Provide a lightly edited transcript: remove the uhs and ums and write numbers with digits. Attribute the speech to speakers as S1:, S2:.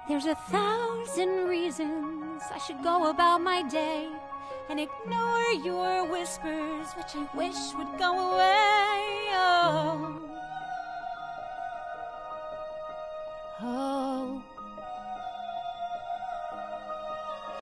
S1: There's 1,000 reasons I should go about my day and ignore your whispers, which I wish would go away. Oh.